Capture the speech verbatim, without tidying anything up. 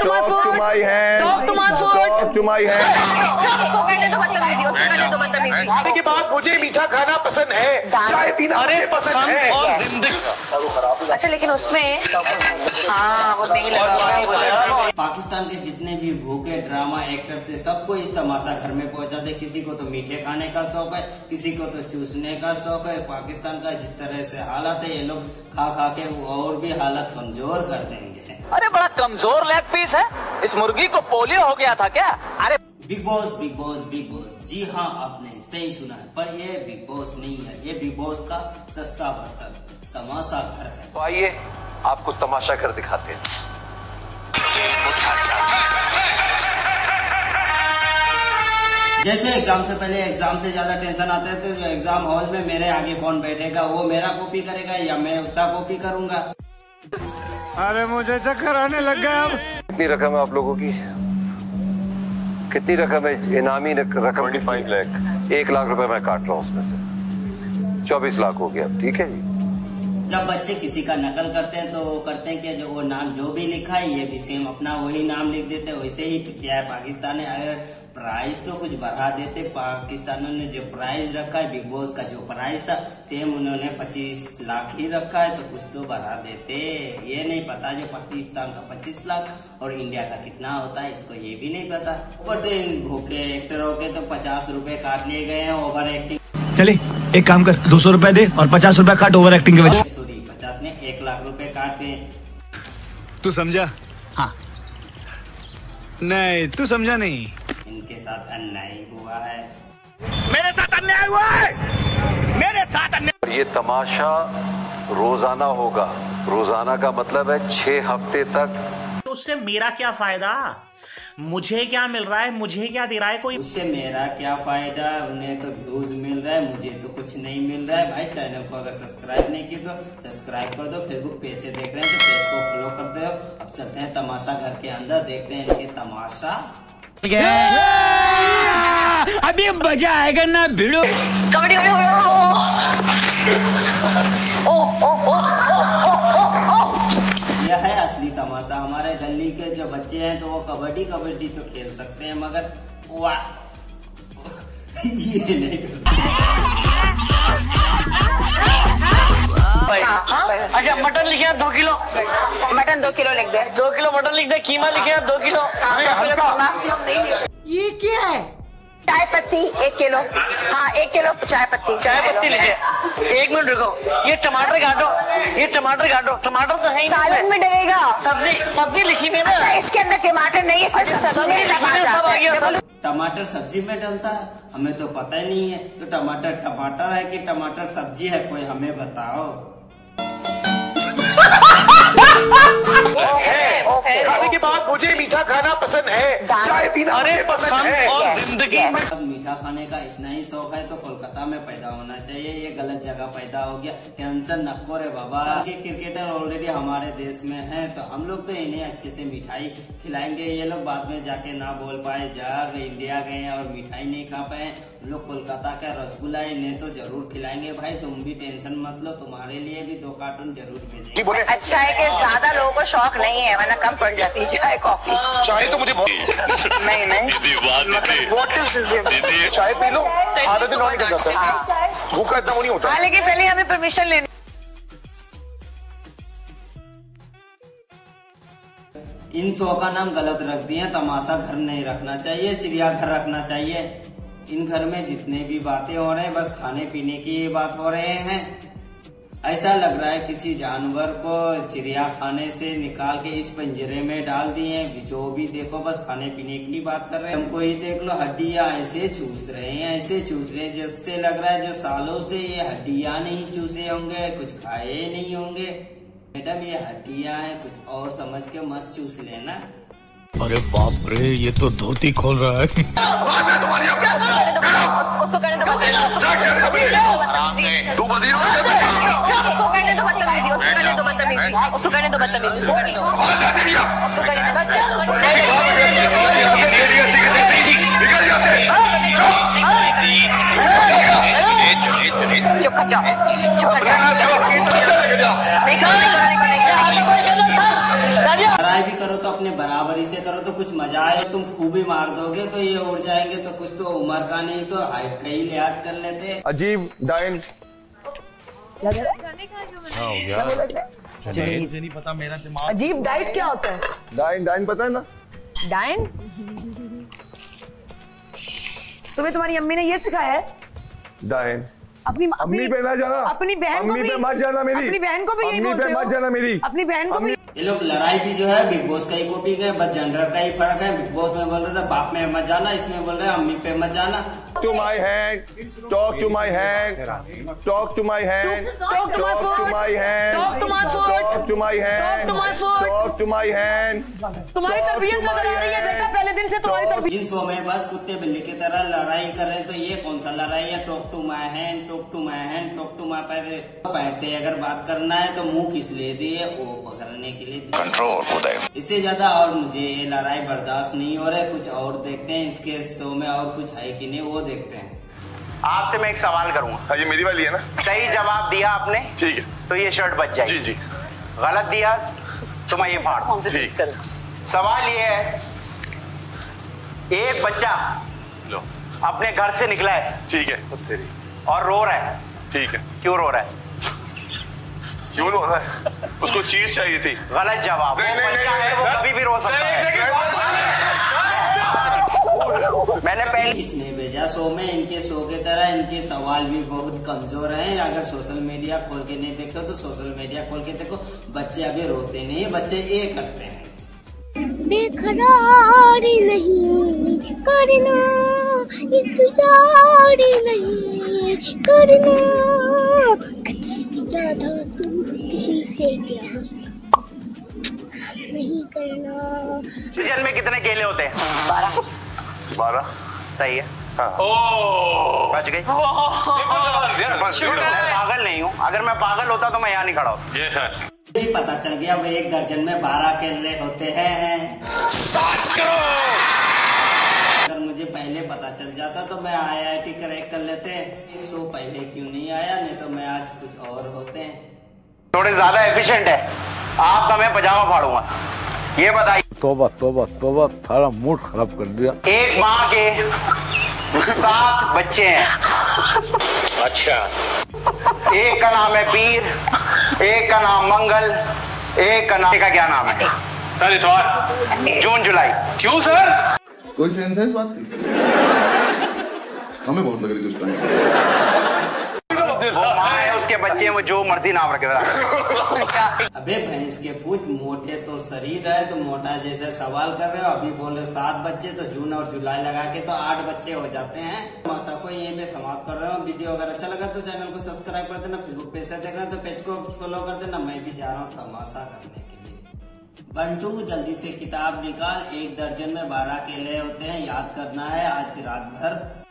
to my food. Talk to my hand. Talk to my food. Talk to my hand. उसको कहने दो बदतमीजी, उसको कहने दो बदतमीजी। के बाद मुझे मीठा खाना पसंद है, चाय पीना मुझे पसंद है और जिंदगी। अच्छा लेकिन उसमें हाँ वो नहीं लगा। पाकिस्तान के जितने भी भूखे ड्रामा एक्टर थे सबको इस तमाशा घर में पहुंचा दे। किसी को तो मीठे खाने का शौक है, किसी को तो चूसने का शौक है। पाकिस्तान का जिस तरह से हालत है, ये लोग खा खा के और भी हालत कमजोर कर देंगे। अरे बड़ा कमजोर लेग पीस है, इस मुर्गी को पोलियो हो गया था क्या? अरे big boss big boss big boss, जी हाँ आपने सही सुना है, पर ये बिग बॉस नहीं है, ये बिग बॉस का सस्ता वर्जन तमाशा घर है। तो आइए आपको तमाशा कर दिखाते हैं। जैसे एग्जाम से पहले एग्जाम से ज्यादा टेंशन आते थे, जो एग्जाम हॉल में मेरे आगे कौन बैठेगा, वो मेरा कॉपी करेगा या मैं उसका कॉपी करूंगा। अरे मुझे चक्कर आने लग गया। अब कितनी रकम है आप लोगों की? कितनी रकम है इनामी रकम? पच्चीस लाख। एक लाख रुपए मैं काट रहा हूँ उसमें से, चौबीस लाख हो गया। ठीक है जी। जब बच्चे किसी का नकल करते हैं तो वो करते हैं कि जो वो नाम जो भी लिखा है ये भी सेम अपना वही नाम लिख देते हैं। वैसे ही किया है पाकिस्तान ने। अगर प्राइस तो कुछ बढ़ा देते, पाकिस्तान ने जो प्राइस रखा है बिग बॉस का जो प्राइस था सेम उन्होंने पच्चीस लाख ही रखा है, तो कुछ तो बढ़ा देते। ये नहीं पता जो पाकिस्तान का पच्चीस लाख और इंडिया का कितना होता है, इसको ये भी नहीं पता। ऊपर से भूखे एक्टरों के तो पचास रुपए काट लिए गए हैं ओवर एक्टिंग। चले एक काम कर, दो सौ रुपए दे और पचास रुपए काट ओवर एक्टिंग के वजह। सॉरी पचास ने एक लाख रुपए काट के। तू समझा? हाँ। नहीं तू समझा नहीं। इनके साथ अन्याय हुआ है, मेरे साथ अन्याय हुआ है, मेरे साथ अन्याय। ये तमाशा रोजाना होगा। रोजाना का मतलब है छह हफ्ते तक। तो उससे मेरा क्या फायदा? मुझे क्या मिल रहा है? मुझे क्या दे रहा है कोई? उससे मेरा क्या फायदा? उन्हें तो व्यूज मिल रहा है, मुझे तो कुछ नहीं मिल रहा है। भाई चैनल को अगर सब्सक्राइब नहीं की तो सब्सक्राइब कर दो। फेसबुक पेज से देख रहे हैं तो पेज को फॉलो कर दो। अब चलते हैं तमाशा घर के अंदर, देखते हैं इनके तमाशा। अभी मजा आएगा ना भिड़ो। कबड्डी यह है असली तमाशा। हमारे गली के जो बच्चे हैं तो वो कबड्डी कबड्डी तो खेल सकते हैं, मगर वाह ये नहीं कर सकते। अच्छा मटन लिखे दो किलो, मटन दो किलो लिख दे। दो किलो मटन लिख दे। कीमा लिखे दो किलो। ये क्या है? चाय पत्ती एक किलो। हाँ एक किलो चाय पत्ती। चाय पत्ती लिखे। एक मिनट रुको, ये टमाटर काटो, ये टमाटर काटो। टमाटर तो है ही सालन में डलेगा। सब्जी सब्जी लिखी हुई है ना। अच्छा इसके अंदर टमाटर नहीं है, इसमें सब्जी लिखी हुई है, सब आ गया। टमाटर सब्जी में डलता है, हमें तो पता ही नहीं है। तो टमाटर टमाटर है कि टमाटर सब्जी है, कोई हमें बताओ। खाने के बाद मुझे मीठा खाना पसंद है, चाय पीना मुझे पसंद है और जिंदगी। अब मीठा खाने का इतना ही शौक है तो कोलकाता में पैदा होना चाहिए। ये गलत जगह पैदा हो गया। टेंशन नको रे बाबा। ये क्रिकेटर ऑलरेडी हमारे देश में हैं, तो हम लोग तो इन्हें अच्छे से मिठाई खिलाएंगे। ये लोग बाद में जाके ना बोल पाए यार इंडिया गए और मिठाई नहीं खा पाए। हम लोग कोलकाता का रसगुल्ला इन्हें तो जरूर खिलाएंगे। भाई तुम भी टेंशन मत लो, तुम्हारे लिए भी दो कार्टून जरूर भेजेंगे। अच्छा है कि ज्यादा लोगों को शौक नहीं है, वरना कम पड़ जाती है चाय कॉफी। चाय तो मुझे बहुत नहीं नहीं चाय पी लो, आधा दिन और निकल जाता है। भूखा इतना वो नहीं होता। हाँ लेकिन पहले हमें परमिशन लेनी। इन शो का नाम गलत रख दिए। तमाशा घर नहीं रखना चाहिए, चिड़ियाघर रखना चाहिए। इन घर में जितने भी बातें हो रहे हैं बस खाने पीने की बात हो रहे हैं। ऐसा लग रहा है किसी जानवर को चिड़िया खाने से निकाल के इस पिंजरे में डाल दिए। जो भी देखो बस खाने पीने की बात कर रहे हैं। हमको ही देख लो, हड्डियां ऐसे चूस रहे हैं, ऐसे चूस रहे हैं जिससे लग रहा है जो सालों से ये हड्डियां नहीं चूसे होंगे, कुछ खाए नहीं होंगे। मैडम ये हड्डियां हैं, कुछ और समझ के मस्त चूस लेना। अरे बाप रे, ये तो धोती खोल रहा है। उसको करने दो बदतमीजी, उसको करने दो बदतमीजी, उसको करने दो बदतमीजी, उसको करने दो बदतमीजी, उसको करने दो बदतमीजी, उसको करने दो चुप कर जाओ, चुप कर जाओ। लड़ाई भी करो तो अपने बराबरी से से करो तो कुछ मजा आए। तुम खूबी मार दोगे तो ये उड़ जाएंगे, तो कुछ तो उम्र का नहीं तो हाइट का ही लिहाज कर लेते। अजीब डाइन। नहीं पता मेरा दिमाग। अजीब डाइट क्या होता है? डाइन डाइन पता है ना? डाइन? तुम्हें तुम्हारी अम्मी ने ये सिखाया है? डाइन। अपनी अम्मी पे ना जाना, अपनी बहन को भी, अम्मी पे मत जाना मेरी, अपनी बहन को भी यही अम्मी बोलते पे हो? मत जाना मेरी, अपनी बहन को भी। ये लोग लड़ाई भी जो है बिग बॉस का ही कॉपी है, बस जेंडर का ही फर्क है। बिग बॉस में बोल रहे थे बाप में मत जाना, इसमें बोल रहे हैं अम्मी पे मत जाना। To my hand, talk to my hand, talk to my hand, Talk to my talk to foot. My hand, Talk to my foot. Talk to my hand, Talk to my foot. Talk to my hand. तुम्हारी Talk तरबियत to नजर आ my रही है hand. बेटा, पहले दिन से तुम्हारी Talk- तरबियत। इन शो में बस कुत्ते बिल्ली की तरह लड़ाई कर रहे हैं, तो ये कौन सा लड़ाई है? Talk to my hand, talk to my hand, talk to my पैर। पैर से अगर बात करना है तो मुंह किस लिए दिए? वो पकड़ने के लिए। कंट्रोल होता है। इससे ज्यादा और मुझे ये लड़ाई बर्दाश्त नहीं हो रहा है। कुछ और देखते हैं इसके शो में, और कुछ है कि नहीं वो देखते हैं। आपसे मैं एक सवाल करूंगा, हाँ ये मेरी वाली है ना? सही जवाब दिया आपने ठीक है। तो ये शर्ट बच जाएगी। जी जी गलत दिया तो मैं ये फाड़ दूं। ठीक। सवाल ये है, एक बच्चा लो अपने घर से निकला है ठीक है और रो रहा है, ठीक है। क्यों रो रहा है? क्यों रो रहा है? उसको चीज चाहिए थी। गलत जवाब। नहीं, वो नहीं, बच्चा नहीं, है, वो नहीं, कभी भी रो सकता है। मैंने पहले इसने भेजा शो में, इनके शो की तरह इनके सवाल भी बहुत कमजोर हैं। अगर सोशल मीडिया खोल के नहीं देखो तो सोशल मीडिया खोल के देखो, बच्चे अभी रोते नहीं, बच्चे ये करते हैं। बेकरार नहीं करना, इंतजार नहीं करना, किसी ज्यादा तुम किसी से प्यार नहीं करना। सीजन में कितने केले होते हैं? बारह। बारह। सही है। हाँ। बच गई। मैं पागल नहीं हूँ, अगर मैं पागल होता तो मैं यहाँ नहीं खड़ा होता। भी पता चल गया वो एक दर्जन में बारह केले होते हैं। अगर मुझे पहले पता चल जाता तो मैं आई आई टी क्रैक कर लेते। एक शो पहले क्यों नहीं आया? नहीं तो मैं आज कुछ और होते हैं। थोड़े ज्यादा एफिशिएंट है, आपका मैं पजामा फाड़ूंगा। ये बताइए, तोबा तोबा तोबा, थारा मूड खराब कर दिया। एक माँ के सात बच्चे हैं। अच्छा। एक का नाम है पीर, एक का नाम मंगल, एक का नाम का क्या नाम है? सर इतवार। जून जुलाई। क्यों सर? कोई सेंस है इस बात की? हमें बहुत लग रही थी उस टाइम। वो माँ है, उसके बच्चे वो जो मर्जी नाम रखे। अबे भैंस के पूछ, मोटे तो शरीर है तो मोटा जैसे सवाल कर रहे हो। अभी बोल रहे सात बच्चे, तो जून और जुलाई लगा के तो आठ बच्चे हो जाते हैं। मासा को यहीं पे समाप्त कर रहा हूँ। वीडियो अगर अच्छा लगा तो चैनल को सब्सक्राइब कर देना। फेसबुक पेज से देख रहे हो तो पेज को फॉलो कर देना। मैं भी जा रहा हूँ तमाशा करने के लिए। बंटू जल्दी से किताब निकाल, एक दर्जन में बारह केले होते हैं, याद करना है आज रात भर।